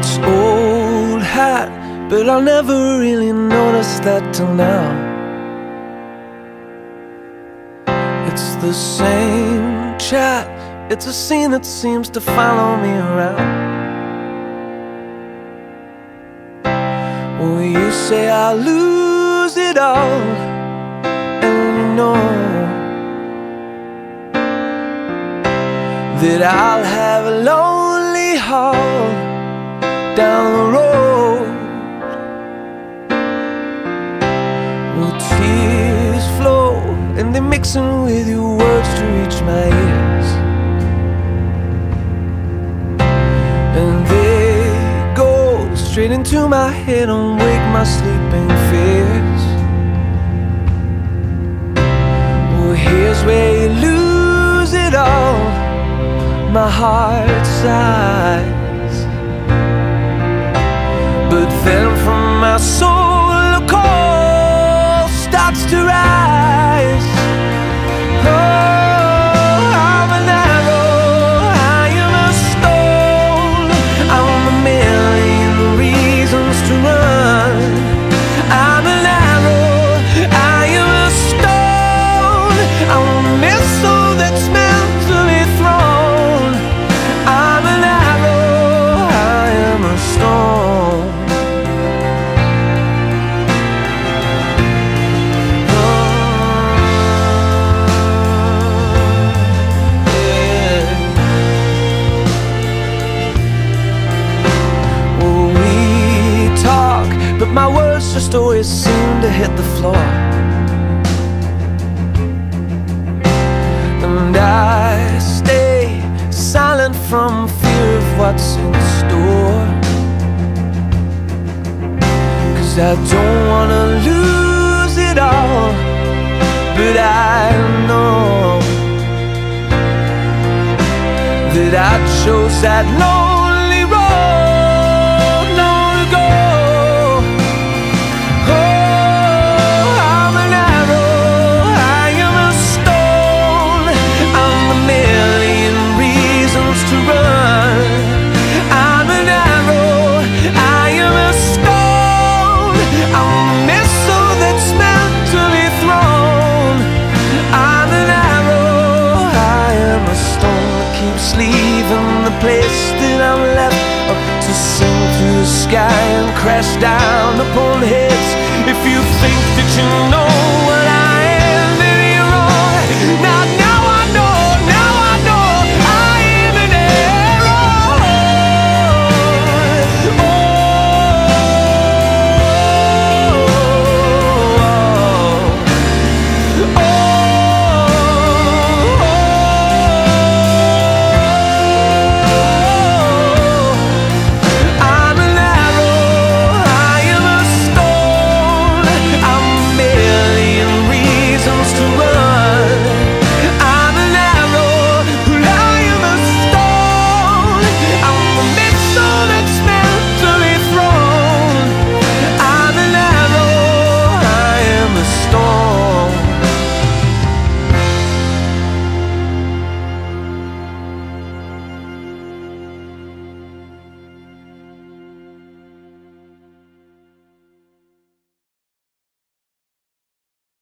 It's old hat, but I never really noticed that till now. It's the same chat, it's a scene that seems to follow me around. Well, you say I lose it all, and you know that I'll have a lonely haul down the road. Well, tears flow and they're mixing with your words to reach my ears, and they go straight into my head and wake my sleeping fears. Well, here's where you lose it all. My heart sighs, but then from my soul a call starts to rise. Oh, I'm an arrow, I am a stone, I'm a million reasons to run. I'm an arrow, I am a stone, I'm a missile that's meant to be thrown. I'm an arrow, I am a stone. Well, we talk, but my words just always seem to hit the floor, and I stay silent from fear of what's in store, 'cause I don't wanna lose it all, but I know that I chose that lonely road long ago. Oh, I'm an arrow, I am a stone, I'm a million reasons to run. I'm an arrow, I am a stone, I'm a missile that's meant to be thrown. I'm an arrow, I am a stone that keeps leaving the place that I'm left, up to sing through the sky and crash down upon heads. If you think that you know